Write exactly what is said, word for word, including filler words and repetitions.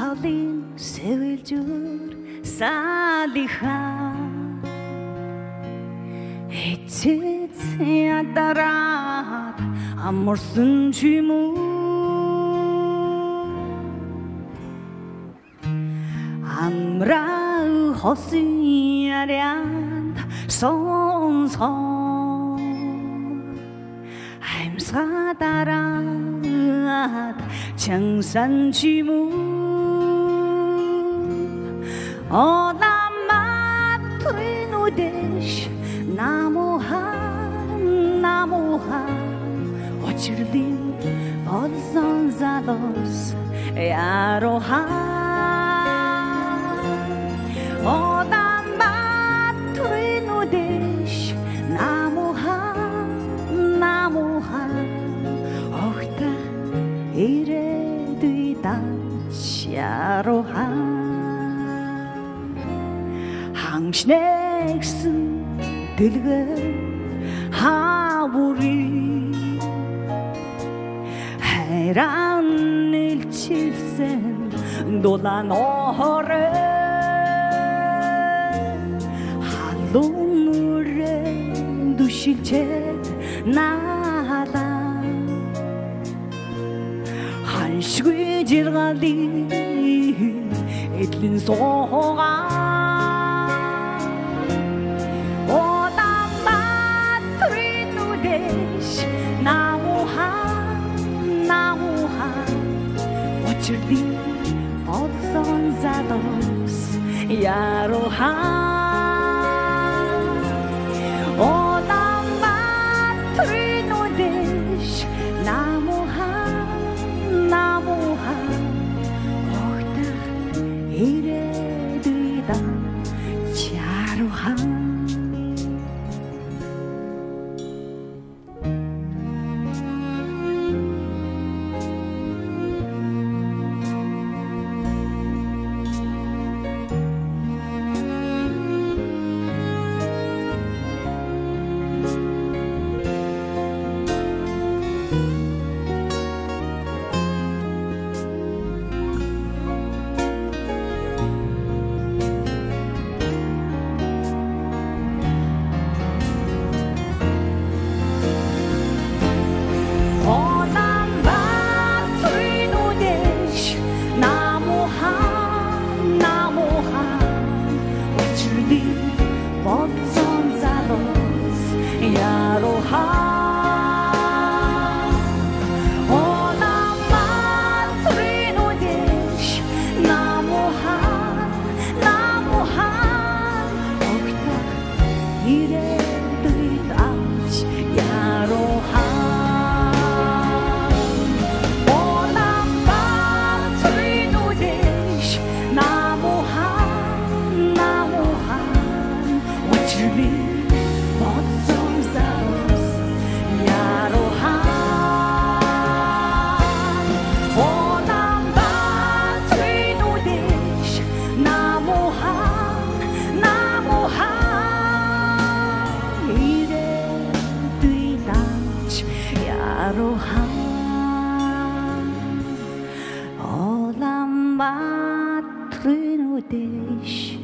Талын сэвэлжүр салиха эцэц ядараад амарсан ч юм уу амраа хосын ярианд сонсоо амьсгадараад чансан ч юм уу Оламат түнүдэш намухан намухан очирлин болсон залос ярохан Оламат түнүдэш намухан намухан огта ирээдүй данч ярохан Хангшнэгсэн дэлгэр хавури хайран нэлчилсэн дулаан орой халуун нүрээ дүшилчээд наалаа ханшгүй жиргалын эдлэн суугаа Очирли болсон залуус ярохан Оламат түнүдэш намухан намухан огтах ирээдүй данч ярохан Оламат түнүдэш